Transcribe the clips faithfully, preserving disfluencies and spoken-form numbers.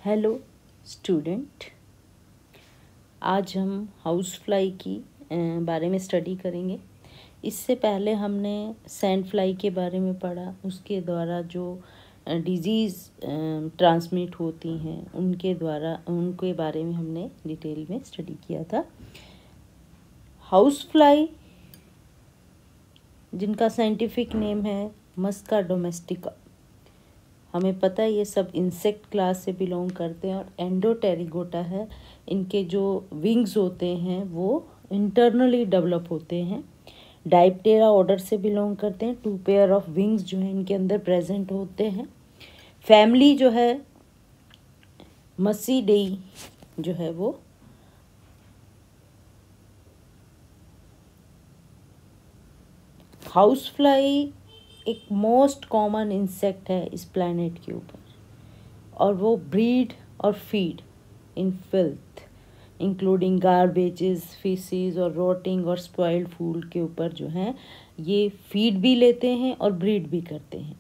Hello student, आज हम house fly की बारे में स्टडी करेंगे। इससे पहले हमने सैंड फ्लाई के बारे में पढ़ा, उसके द्वारा जो डिजीज़ ट्रांसमिट होती हैं उनके द्वारा उनके बारे में हमने डिटेल में स्टडी किया था। हाउस फ्लाई जिनका साइंटिफिक नेम है मस्का डोमेस्टिका, हमें पता है ये सब इंसेक्ट क्लास से बिलोंग करते हैं और एंडोटेरिगोटा है। इनके जो विंग्स होते हैं वो इंटरनली डेवलप होते हैं। डाइप्टेरा ऑर्डर से बिलोंग करते हैं। टू पेयर ऑफ विंग्स जो है इनके अंदर प्रेजेंट होते हैं। फैमिली जो है मसीडेई जो है वो हाउस फ्लाई एक मोस्ट कॉमन इंसेक्ट है इस प्लैनेट के ऊपर, और वो ब्रीड और feed in filth including garbages, faeces और रोटिंग और स्पॉइल्ड फूड के ऊपर जो है ये फीड भी लेते हैं और ब्रीड भी करते हैं।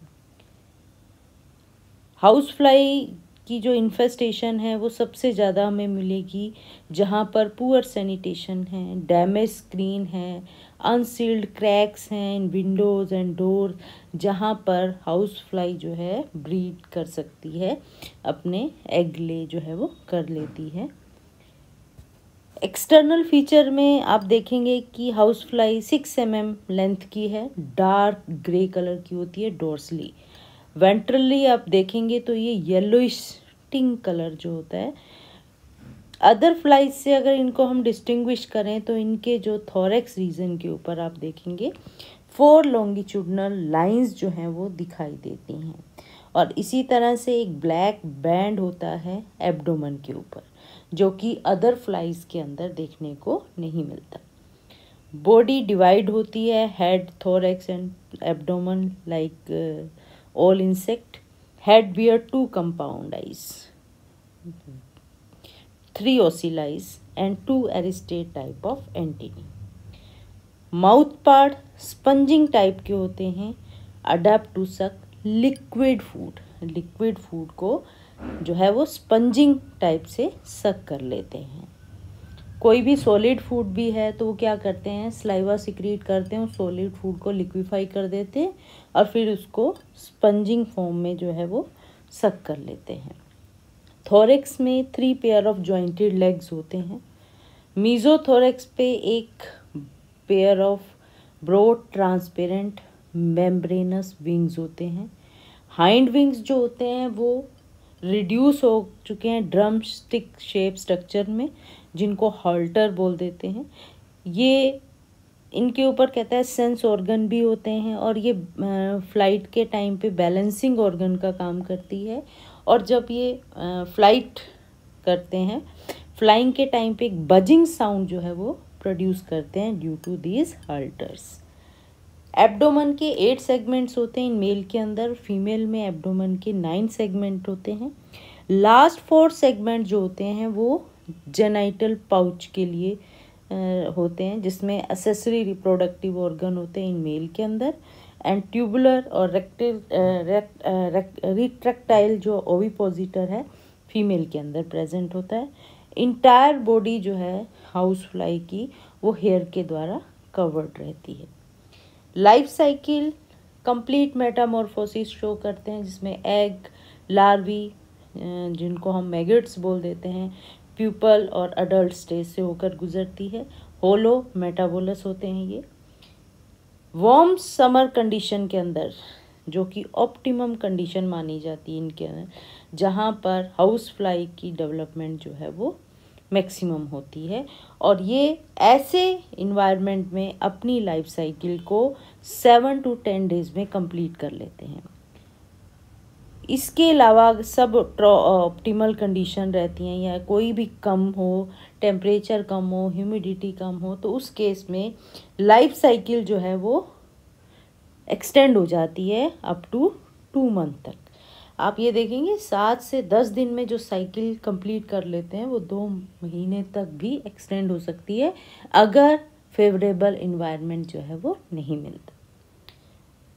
हाउस फ्लाई की जो इन्फेस्टेशन है वो सबसे ज़्यादा हमें मिलेगी जहाँ पर पुअर सैनिटेशन है, डैमेज स्क्रीन है, अनसील्ड क्रैक्स हैं इन विंडोज़ एंड डोर, जहाँ पर हाउस फ्लाई जो है ब्रीड कर सकती है, अपने एग ले जो है वो कर लेती है। एक्सटर्नल फीचर में आप देखेंगे कि house fly six M M length की है, डार्क ग्रे कलर की होती है डोर्सली। वेंट्रली आप देखेंगे तो ये येलोइश टिंक कलर जो होता है। अदर फ्लाइज से अगर इनको हम डिस्टिंग्विश करें तो इनके जो थोरेक्स रीजन के ऊपर आप देखेंगे फोर लॉन्गिट्यूडनल लाइंस जो हैं वो दिखाई देती हैं, और इसी तरह से एक ब्लैक बैंड होता है एब्डोमेन के ऊपर जो कि अदर फ्लाइज के अंदर देखने को नहीं मिलता। बॉडी डिवाइड होती है, head, thorax and abdomen like all insect. Head bear two compound eyes, three ocelli and two aristate type of antennae. Mouth part sponging type के होते हैं, adapt to suck liquid food. Liquid food को जो है वो spongin type से सक कर लेते हैं। कोई भी सॉलिड फूड भी है तो वो क्या करते हैं, स्लाइवा सिक्रीट करते हैं, उस सॉलिड फूड को लिक्विफाई कर देते हैं और फिर उसको स्पंजिंग फॉर्म में जो है वो सक कर लेते हैं। थोरेक्स में three pair of jointed legs होते हैं। मीजोथोरेक्स पे एक pair of broad transparent membranous wings होते हैं। हाइंड विंग्स जो होते हैं वो रिड्यूस हो चुके हैं ड्रम स्टिक शेप स्ट्रक्चर में, जिनको हॉल्टर बोल देते हैं। ये इनके ऊपर कहता है सेंस ऑर्गन भी होते हैं, और ये फ्लाइट के टाइम पे बैलेंसिंग ऑर्गन का काम करती है। और जब ये फ्लाइट करते हैं, फ्लाइंग के टाइम पे एक बजिंग साउंड जो है वो प्रोड्यूस करते हैं due to these halteres. Abdomen के एट सेगमेंट्स होते हैं इन मेल के अंदर, फीमेल में एब्डोमेन के नाइन सेगमेंट होते हैं। लास्ट फोर सेगमेंट जो होते हैं वो जेनाइटल पाउच के लिए आ, होते हैं, जिसमें एसेसरी रिप्रोडक्टिव ऑर्गन होते हैं इन मेल के अंदर, एंड ट्यूबुलर और रेक्टिल रिट्रैक्टाइल जो ओविपोजिटर है फीमेल के अंदर प्रेजेंट होता है। इंटायर बॉडी जो है हाउस फ्लाई की वो हेयर के द्वारा कवर्ड रहती है। Life cycle complete metamorphosis show करते हैं, जिसमें एग, लार्वी जिनको हम मैगट्स बोल देते हैं, प्यूपल और अडल्ट स्टेज से होकर गुजरती है। होलो मेटाबोलस होते हैं ये। वार्म समर कंडीशन के अंदर, जो कि ऑप्टिमम कंडीशन मानी जाती है इनके अंदर, जहाँ पर हाउस फ्लाई की डेवलपमेंट जो है वो मैक्सिमम होती है, और ये ऐसे इन्वायरमेंट में अपनी लाइफ साइकिल को सेवन टू टेन डेज में कंप्लीट कर लेते हैं। इसके अलावा सब ऑप्टिमल कंडीशन रहती हैं, या कोई भी कम हो, टेम्परेचर कम हो, ह्यूमिडिटी कम हो, तो उस केस में लाइफ साइकिल जो है वो एक्सटेंड हो जाती है अप टू टू मंथ तक। आप ये देखेंगे सात से दस दिन में जो साइकिल कंप्लीट कर लेते हैं वो दो महीने तक भी एक्सटेंड हो सकती है, अगर फेवरेबल इन्वायरमेंट जो है वो नहीं मिलता।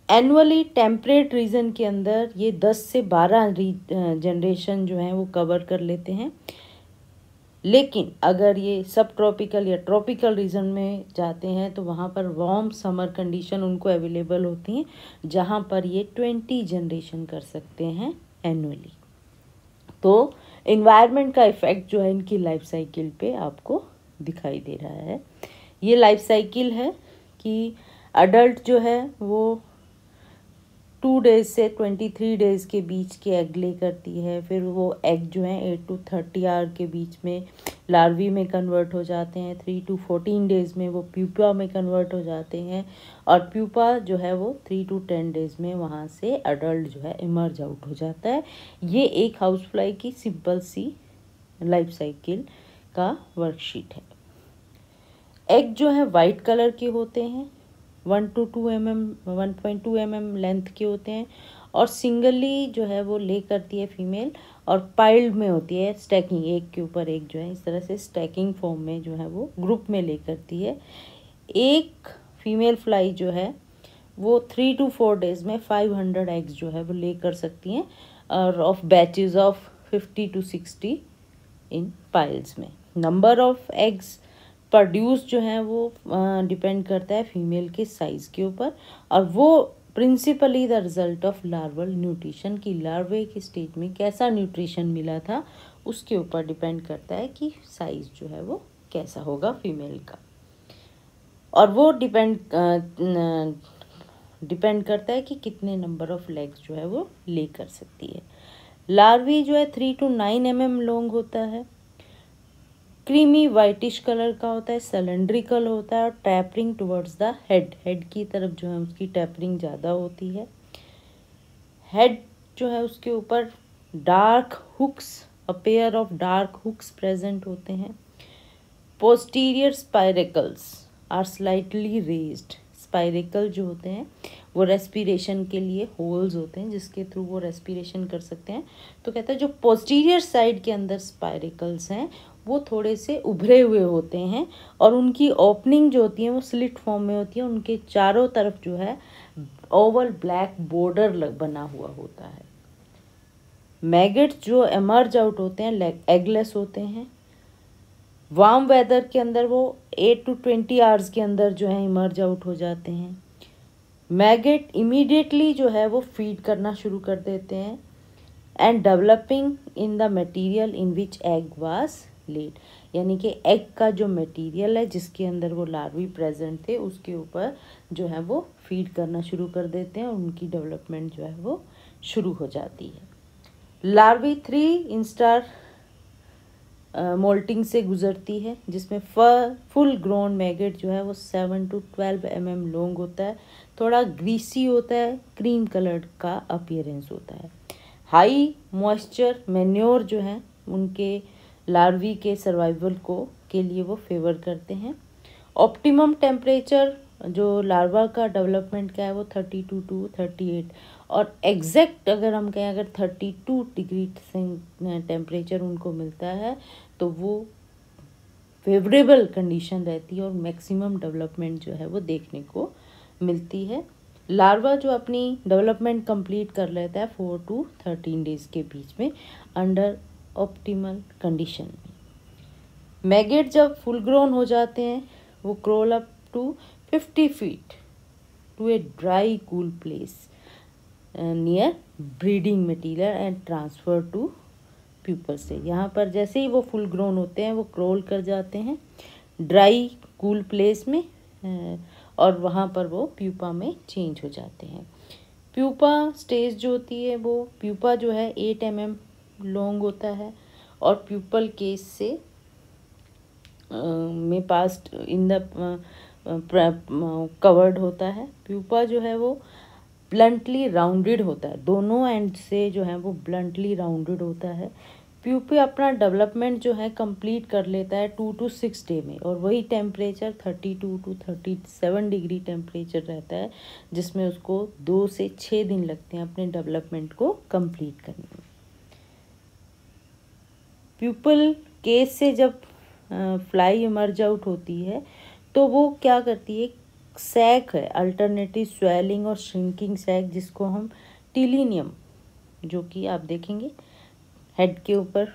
एनुअली टेम्परेट रीजन के अंदर ये दस से बारह जनरेशन जो हैं वो कवर कर लेते हैं, लेकिन अगर ये सब ट्रॉपिकल या ट्रॉपिकल रीजन में जाते हैं तो वहाँ पर वार्म समर कंडीशन उनको अवेलेबल होती हैं, जहाँ पर ये ट्वेंटी जनरेशन कर सकते हैं एनुअली। तो इन्वायरमेंट का इफ़ेक्ट जो है इनकी लाइफ साइकिल पे आपको दिखाई दे रहा है। ये लाइफ साइकिल है कि अडल्ट जो है वो टू डेज से ट्वेंटी थ्री डेज़ के बीच के एग ले करती है, फिर वो एग जो है एट टू थर्टी आवर के बीच में लार्वी में कन्वर्ट हो जाते हैं, थ्री टू फोर्टीन डेज़ में वो प्यूपा में कन्वर्ट हो जाते हैं, और प्यूपा जो है वो थ्री टू टेन डेज़ में वहाँ से अडल्ट जो है इमर्ज आउट हो जाता है। ये एक हाउस फ्लाई की सिंपल सी लाइफ साइकिल का वर्कशीट है। एग जो है वाइट कलर के होते हैं, one to two M M one point two M M length के होते हैं, और सिंगली जो है वो ले करती है फीमेल, और पाइल्ड में होती है, स्टैकिंग एक के ऊपर एक जो है इस तरह से स्टैकिंग फॉर्म में जो है वो ग्रुप में ले करती है। एक फीमेल फ्लाई जो है वो थ्री टू फोर डेज में फाइव हंड्रेड एग्स जो है वो ले कर सकती हैं, और of batches of fifty to sixty in piles में। नंबर ऑफ एग्स प्रोड्यूस जो है वो डिपेंड करता है फीमेल के साइज़ के ऊपर, और वो principally the result of larval nutrition की लार्वे के स्टेज में कैसा न्यूट्रिशन मिला था उसके ऊपर डिपेंड करता है कि साइज़ जो है वो कैसा होगा फीमेल का, और वो डिपेंड डिपेंड करता है कि कितने नंबर ऑफ लेग्स जो है वो ले कर सकती है। लार्वी जो है three to nine M M long होता है, क्रीमी वाइटिश कलर का होता है, सिलेंड्रिकल होता है, और tapering towards the head head की तरफ जो है उसकी टैपरिंग ज़्यादा होती है। हेड जो है उसके ऊपर dark hooks, a pair of dark hooks present होते हैं। Posterior spiracles are slightly raised. Spiracle जो होते हैं वो रेस्पिरेशन के लिए होल्स होते हैं जिसके थ्रू वो रेस्पिरेशन कर सकते हैं। तो कहते हैं जो पोस्टीरियर साइड के अंदर स्पाइरेकल्स हैं वो थोड़े से उभरे हुए होते हैं, और उनकी ओपनिंग जो होती है वो स्लिट फॉर्म में होती है। उनके चारों तरफ जो है ओवल ब्लैक बॉर्डर बना हुआ होता है। मैगेट जो एमर्ज आउट होते हैं एगलेस होते हैं। वार्म वेदर के अंदर वो एट टू ट्वेंटी आवर्स के अंदर जो है इमर्ज आउट हो जाते हैं। मैगेट इमीडिएटली जो है वो फीड करना शुरू कर देते हैं, and developing in the material in which egg was laid, यानी कि एग का जो मटेरियल है जिसके अंदर वो लार्वी प्रेजेंट थे उसके ऊपर जो है वो फीड करना शुरू कर देते हैं, और उनकी डेवलपमेंट जो है वो शुरू हो जाती है। लार्वी थ्री इंस्टार मोल्टिंग से गुजरती है, जिसमें फुल ग्रोन मैगेट जो है वो seven to twelve M M long होता है, थोड़ा ग्रीसी होता है, क्रीम कलर्ड का अपीयरेंस होता है। हाई मॉइस्चर मैन्योर जो है उनके लार्वी के सर्वाइवल को के लिए वो फेवर करते हैं। ऑप्टिमम टेम्परेचर जो लार्वा का डेवलपमेंट का है वो thirty two to thirty eight, और एग्जैक्ट अगर हम कहें अगर थर्टी टू डिग्री टेम्परेचर उनको मिलता है तो वो फेवरेबल कंडीशन रहती है और मैक्सिमम डेवलपमेंट जो है वो देखने को मिलती है। लार्वा जो अपनी डेवलपमेंट कंप्लीट कर लेता है फोर टू थर्टीन डेज के बीच में अंडर ऑप्टिमल कंडीशन में। मैगेट जब फुल ग्रोन हो जाते हैं वो crawl up to fifty feet to a dry cool place near breeding material and transfer to pupal से। यहाँ पर जैसे ही वो फुल ग्रोन होते हैं वो क्रोल कर जाते हैं ड्राई कूल प्लेस में, और वहाँ पर वो प्यूपा में चेंज हो जाते हैं। प्यूपा स्टेज जो होती है वो प्यूपा जो है एट एम एम लॉन्ग होता है, और प्यूपल केस से में पास्ट इन द कवर्ड होता है। प्यूपा जो है वो ब्लंटली राउंडेड होता है, दोनों एंड से जो है वो ब्लंटली राउंडेड होता है। प्यूपा अपना डेवलपमेंट जो है कंप्लीट कर लेता है टू टू सिक्स डे में, और वही temperature thirty two to thirty seven degree temperature रहता है, जिसमें उसको दो से छः दिन लगते हैं अपने डेवलपमेंट को कंप्लीट करने में। प्यूपल केस से जब फ्लाई इमर्ज आउट होती है तो वो क्या करती है, सैक है, अल्टरनेटिव स्वेलिंग और श्रिंकिंग सैक, जिसको हम टिलिनियम, जो कि आप देखेंगे हेड के ऊपर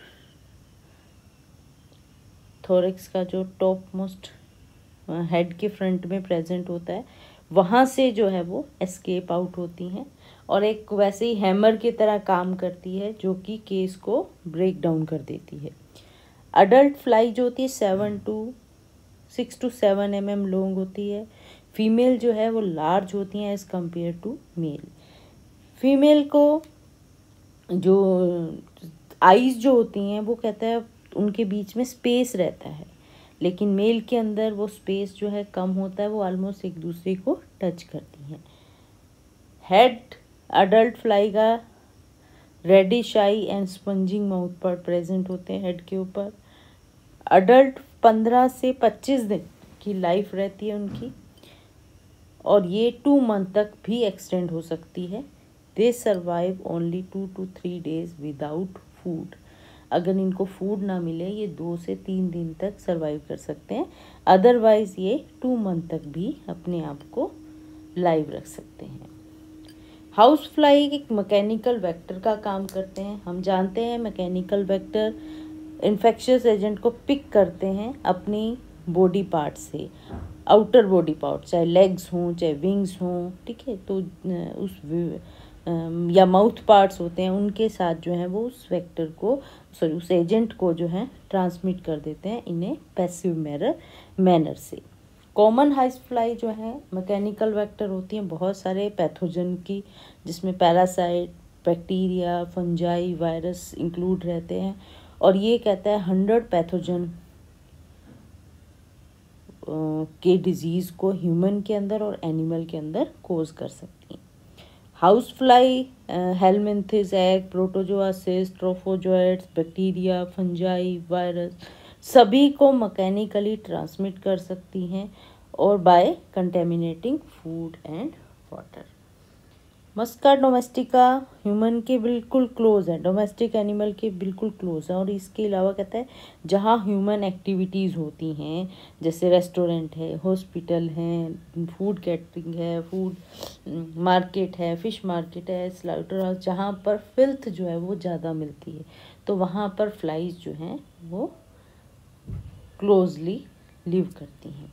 थोरैक्स का जो टॉप मोस्ट हेड के फ्रंट में प्रेजेंट होता है, वहाँ से जो है वो एस्केप आउट होती हैं और एक वैसे ही हैमर की तरह काम करती है जो कि केस को ब्रेक डाउन कर देती है। अडल्ट फ्लाई जो होती है seven to six to seven M M long होती है। फीमेल जो है वो लार्ज होती हैं as compare to male. Female को जो आईज जो होती हैं वो कहता है उनके बीच में स्पेस रहता है, लेकिन मेल के अंदर वो स्पेस जो है कम होता है, वो ऑलमोस्ट एक दूसरे को टच करती हैं। हेड अडल्ट फ्लाई का reddish eye and sponging mouth part present होते हैं हेड के ऊपर। अडल्ट पंद्रह से पच्चीस दिन की लाइफ रहती है उनकी और ये टू मंथ तक भी एक्सटेंड हो सकती है। They survive only two to three days without food. अगर इनको फूड ना मिले ये दो से तीन दिन तक सर्वाइव कर सकते हैं, अदरवाइज ये टू मंथ तक भी अपने आप को लाइव रख सकते हैं। हाउस फ्लाई एक मैकेनिकल वेक्टर का काम करते हैं। हम जानते हैं मैकेनिकल वेक्टर इन्फेक्शियस एजेंट को पिक करते हैं अपनी बॉडी पार्ट से, आउटर बॉडी पार्ट, चाहे लेग्स हों चाहे विंग्स हों, ठीक है। तो उस या माउथ पार्ट्स होते हैं उनके साथ जो है वो उस वेक्टर को सॉरी उस एजेंट को जो है ट्रांसमिट कर देते हैं in a passive manner manner से। कॉमन हाउस फ्लाई जो है मैकेनिकल वेक्टर होती हैं बहुत सारे पैथोजन की, जिसमें parasite, bacteria, fungi, virus include रहते हैं और ये कहता है हंड्रेड पैथोजन के डिजीज़ को ह्यूमन के अंदर और एनिमल के अंदर कोज कर सकती हैं। House fly helminths, egg, protozoa, cyst, trophozoites, bacteria, fungi, virus सभी को मैकेनिकली ट्रांसमिट कर सकती हैं और by contaminating food and water. Musca domestica human के बिल्कुल क्लोज है, डोमेस्टिक एनिमल के बिल्कुल क्लोज है और इसके अलावा कहता है जहाँ ह्यूमन एक्टिविटीज़ होती हैं, जैसे रेस्टोरेंट है, हॉस्पिटल हैं, फूड कैटरिंग है, फूड मार्केट है, फिश मार्केट है, स्लाउटर हाउस, जहाँ पर फिल्थ जो है वो ज़्यादा मिलती है, तो वहाँ पर फ्लाइज जो हैं वो क्लोजली लिव करती हैं।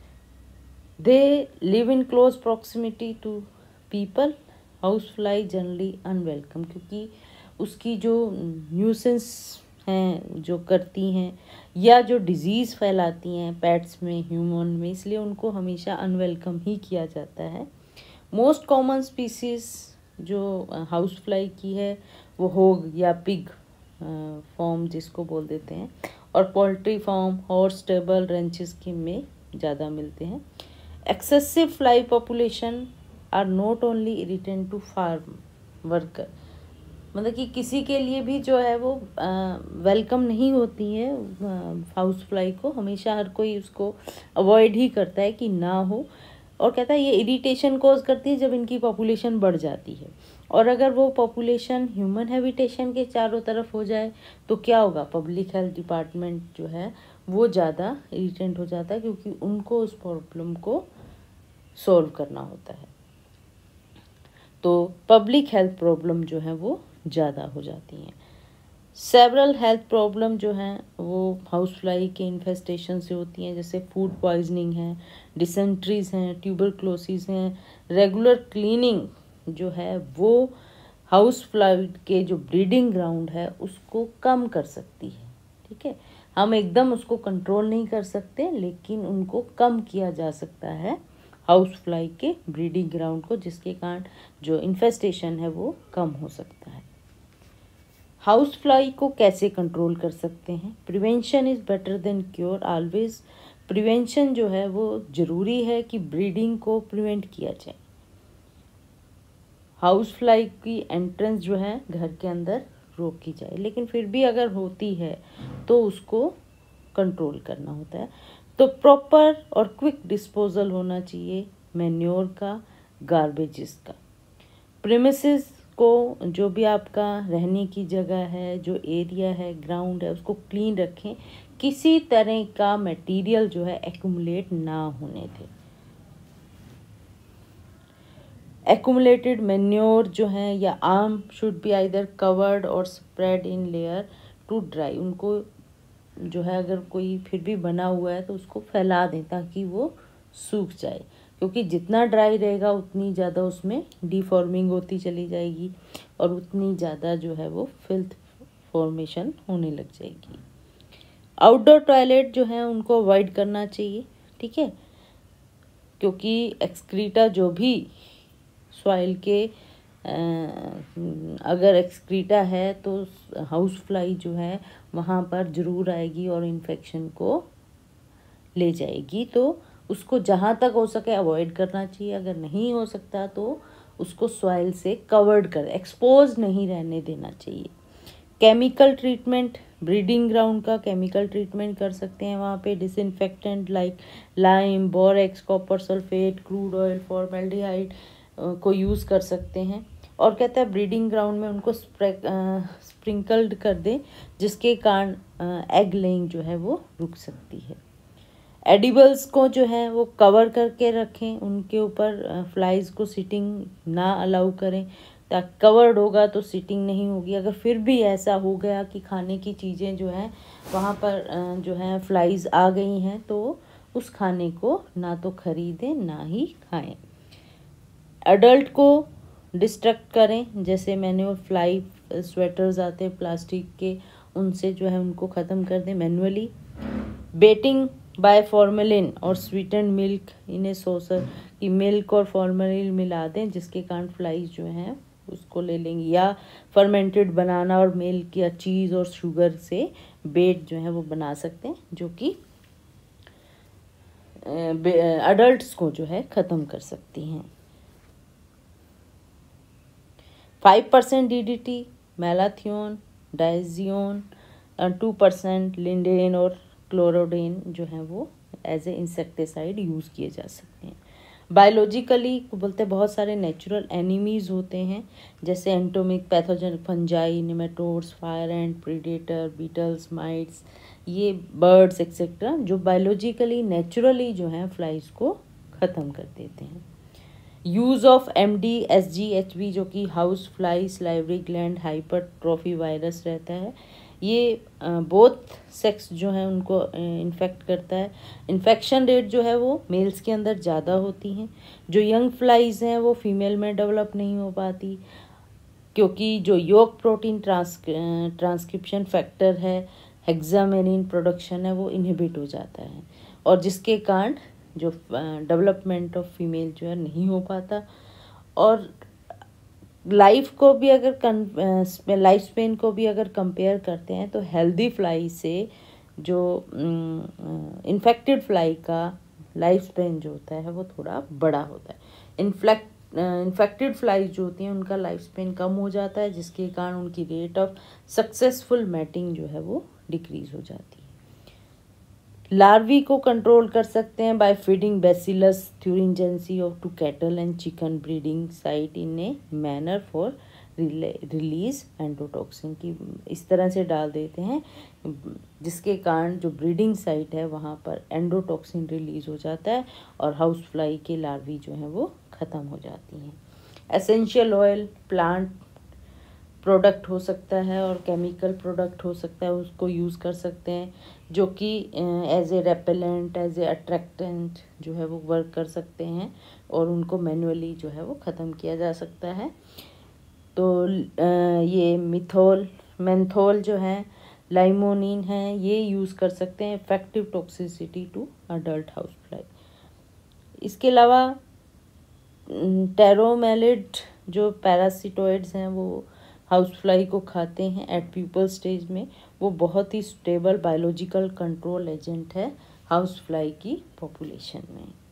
They live in close proximity to people. House fly generally unwelcome, क्योंकि उसकी जो न्यूसेंस हैं जो करती हैं या जो डिजीज़ फैलाती हैं पेट्स में, ह्यूमन में, इसलिए उनको हमेशा अनवेलकम ही किया जाता है। मोस्ट कॉमन स्पीसीज़ जो हाउस फ्लाई की है वो होग या पिग फॉर्म जिसको बोल देते हैं, और poultry farm, horse stable, ranches के में ज़्यादा मिलते हैं। Excessive fly population are not only irritant to farm worker, मतलब कि किसी के लिए भी जो है वो वेलकम नहीं होती है हाउस फ्लाई को, हमेशा हर कोई उसको अवॉइड ही करता है कि ना हो, और कहता है ये इरिटेशन कॉज करती है जब इनकी पॉपुलेशन बढ़ जाती है। और अगर वो पॉपुलेशन ह्यूमन हैबिटेशन के चारों तरफ हो जाए तो क्या होगा, पब्लिक हेल्थ डिपार्टमेंट जो है वो ज़्यादा इरिटेंट हो जाता है, क्योंकि उनको उस प्रॉब्लम को सॉल्व करना होता है, तो पब्लिक हेल्थ प्रॉब्लम जो है वो ज़्यादा हो जाती हैं। सेवरल हेल्थ प्रॉब्लम जो हैं वो हाउस फ्लाई के इन्फेस्टेशन से होती हैं, जैसे फूड पॉइजनिंग है, डिसेंट्रीज हैं, ट्यूबरक्लोसिस हैं। रेगुलर क्लीनिंग जो है वो हाउस फ्लाई के जो ब्रीडिंग ग्राउंड है उसको कम कर सकती है, ठीक है। हम एकदम उसको कंट्रोल नहीं कर सकते, लेकिन उनको कम किया जा सकता है हाउस फ्लाई के ब्रीडिंग ग्राउंड को, जिसके कारण जो इन्फेस्टेशन है वो कम हो सकता है। हाउस फ्लाई को कैसे कंट्रोल कर सकते हैं? Prevention is better than cure always. Prevention जो है वो ज़रूरी है कि ब्रीडिंग को प्रिवेंट किया जाए। हाउस फ्लाई की एंट्रेंस जो है घर के अंदर रोकी जाए, लेकिन फिर भी अगर होती है तो उसको कंट्रोल करना होता है। तो प्रॉपर और क्विक डिस्पोजल होना चाहिए मैन्योर का, गार्बेजेस का। प्रीमिसेस को, जो भी आपका रहने की जगह है, जो एरिया है, ग्राउंड है, उसको क्लीन रखें, किसी तरह का मटेरियल जो है एक्यूमुलेट ना होने दें। एक्यूमुलेटेड मैन्योर जो हैं या arm should be either covered और spread in layer to dry. उनको जो है अगर कोई फिर भी बना हुआ है तो उसको फैला दें ताकि वो सूख जाए, क्योंकि जितना ड्राई रहेगा उतनी ज़्यादा उसमें डिफॉर्मिंग होती चली जाएगी और उतनी ज़्यादा जो है वो फिल्थ फॉर्मेशन होने लग जाएगी। आउटडोर टॉयलेट जो है उनको अवॉइड करना चाहिए, ठीक है, क्योंकि एक्सक्रीटा जो भी सॉइल के अगर एक्सक्रीटा है तो हाउस फ्लाई जो है वहाँ पर ज़रूर आएगी और इन्फेक्शन को ले जाएगी। तो उसको जहाँ तक हो सके अवॉइड करना चाहिए। अगर नहीं हो सकता तो उसको सॉइल से कवर्ड कर, एक्सपोज नहीं रहने देना चाहिए। केमिकल ट्रीटमेंट, ब्रीडिंग ग्राउंड का केमिकल ट्रीटमेंट कर सकते हैं। वहाँ पे disinfectant like lime, borax, copper sulphate, crude oil, formaldehyde को यूज़ कर सकते हैं। और कहता है ब्रीडिंग ग्राउंड में उनको स्प्रिंकल्ड कर दें, जिसके कारण एग लेइंग जो है वो रुक सकती है। एडिबल्स को जो है वो कवर करके रखें, उनके ऊपर फ्लाइज को सिटिंग ना अलाउ करें, ताकि कवर्ड होगा तो सिटिंग नहीं होगी। अगर फिर भी ऐसा हो गया कि खाने की चीज़ें जो हैं वहाँ पर जो है फ्लाइज आ गई हैं तो उस खाने को ना तो ख़रीदें ना ही खाएं। एडल्ट को डिस्ट्रक्ट करें, जैसे मैंने फ्लाई स्वेटर्स आते हैं प्लास्टिक के, उनसे जो है उनको ख़त्म कर दें मैनुअली। बेटिंग बाय फॉर्मेलिन और स्वीटेंड मिल्क इन्हें सोसर की मिल्क और फॉर्मेलिन मिला दें, जिसके कारण फ्लाइज जो हैं उसको ले लेंगी। या फर्मेंटेड बनाना और मिल्क या चीज़ और शुगर से बेट जो है वो बना सकते हैं, जो कि अडल्ट्स को जो है ख़त्म कर सकती हैं। Five percent D D T, malathion, diazinon, two percent lindane और क्लोरोडेन जो है वो एज ए इंसेक्टिसाइड यूज़ किए जा सकते हैं। बायोलॉजिकली बोलते बहुत सारे नेचुरल एनिमीज़ होते हैं, जैसे entomic, pathogen, fungi, nematodes, fire ant, predator, beetles, mites, ये बर्ड्स एक्सेट्रा, जो बायोलॉजिकली नेचुरली जो हैं फ्लाइज को ख़त्म कर देते हैं। Use of M D S G H V जो कि house fly salivary gland hypertrophy virus रहता है, ये बोथ सेक्स जो है उनको इन्फेक्ट करता है। इन्फेक्शन रेट जो है वो मेल्स के अंदर ज़्यादा होती हैं। जो यंग फ्लाइज हैं वो फीमेल में डेवलप नहीं हो पाती, क्योंकि जो योग प्रोटीन ट्रांस ट्रांसक्रिप्शन फैक्टर है, हेक्सामेनिन प्रोडक्शन है, वो इनहिबिट हो जाता है, और जिसके कारण जो डेवलपमेंट ऑफ फीमेल जो है नहीं हो पाता। और लाइफ को भी अगर लाइफ स्पेन को भी अगर कंपेयर करते हैं तो हेल्दी फ्लाई से जो इन्फेक्टेड फ्लाई का लाइफ स्पेन जो होता है वो थोड़ा बड़ा होता है। इन्फ्लेक्ट इन्फेक्टेड फ्लाइज जो होती हैं उनका लाइफ स्पेन कम हो जाता है, जिसके कारण उनकी रेट ऑफ सक्सेसफुल मैटिंग जो है वो डिक्रीज हो जाती है। लार्वी को कंट्रोल कर सकते हैं by feeding Bacillus thuringiensis of to cattle and chicken breeding site in a manner for release endotoxin की इस तरह से डाल देते हैं, जिसके कारण जो ब्रीडिंग साइट है वहाँ पर एंडोटॉक्सिन रिलीज हो जाता है और हाउस फ्लाई के लार्वी जो हैं वो ख़त्म हो जाती हैं। एसेंशियल ऑयल प्लांट प्रोडक्ट हो सकता है और केमिकल प्रोडक्ट हो सकता है, उसको यूज़ कर सकते हैं, जो कि as a repellent, as a attractant जो है वो वर्क कर सकते हैं, और उनको मैनुअली जो है वो ख़त्म किया जा सकता है। तो ये मिथोल मेंथोल जो है, लाइमोनिन है, ये यूज़ कर सकते हैं effective toxicity to adult house fly. इसके अलावा टेरोमेलिड जो पैरासिटोइड्स हैं वो हाउस फ्लाई को खाते हैं एट प्यूपल स्टेज में, वो बहुत ही स्टेबल बायोलॉजिकल कंट्रोल एजेंट है हाउस फ्लाई की पॉपुलेशन में।